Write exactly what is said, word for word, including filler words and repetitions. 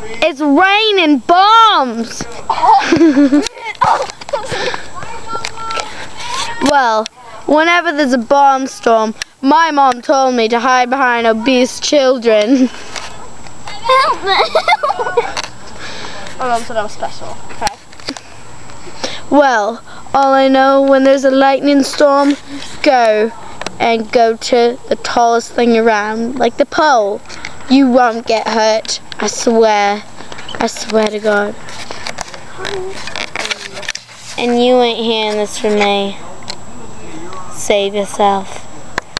It's raining bombs! Well, whenever there's a bomb storm, my mom told me to hide behind obese children. Help me! My mom said I was special. Okay. Well, all I know, when there's a lightning storm, go and go to the tallest thing around, like the pole. You won't get hurt. I swear. I swear to God. And you ain't hearing this from me. Save yourself.